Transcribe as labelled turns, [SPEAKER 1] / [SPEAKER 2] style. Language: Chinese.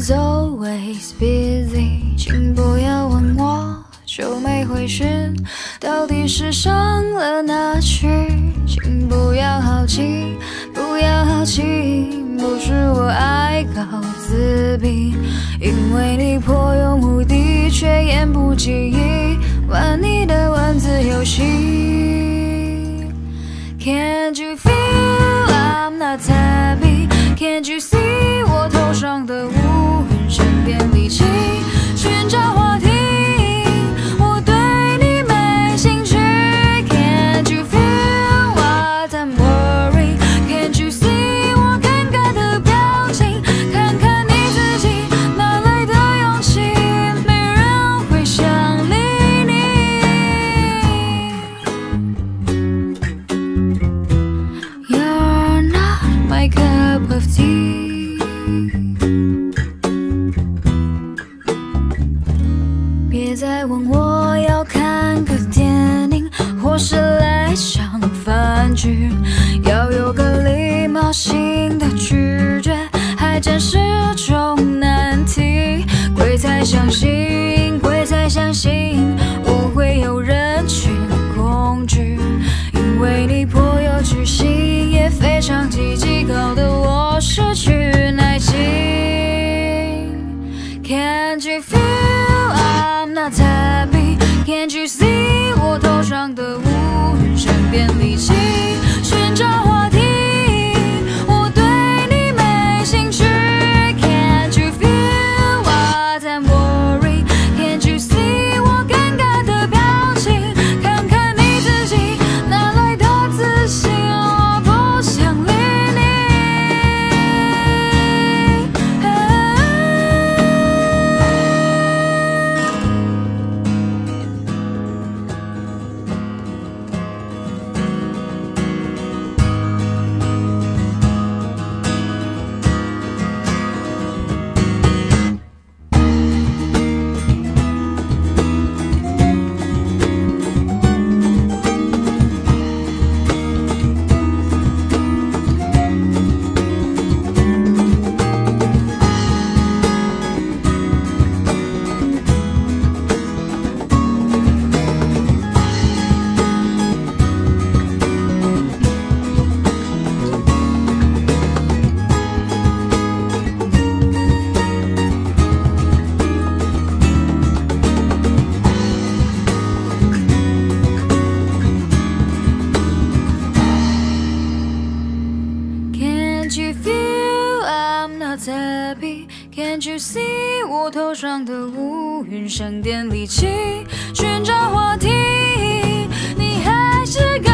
[SPEAKER 1] is always busy， 请不要问我就没回讯，到底是上了哪去？请不要好奇，不要好奇，不是我爱搞自闭，因为你颇有目的，却言不及义，玩你的文字游戏。Can't you feel I'm not happy? Can't you see 我头上的乌云，省点力气寻找话题。我对你没兴趣。Can't you feel what I'm worried? Can't you see 我尴尬的表情？看看你自己哪来的勇气？没人会想理你。You're not my cup of tea。别再问我要看个电影，或是来场饭局，要有个礼貌性的拒绝，还真是种难题。鬼才相信，鬼才相信我会有人群恐惧，因为你颇有巨星，也非常积极，搞得我失去耐心。Can't you feel I'm not happy? Can't you see 我头上的乌云，省点力气寻找话题。我对你没兴趣。Can't you feel what I'm worried? Can't you see 我尴尬的表情？看看你自己哪来的自信？我不想理你。Can't you feel I'm not happy? Can't you see 我头上的乌云，省点力气寻找话题。你还是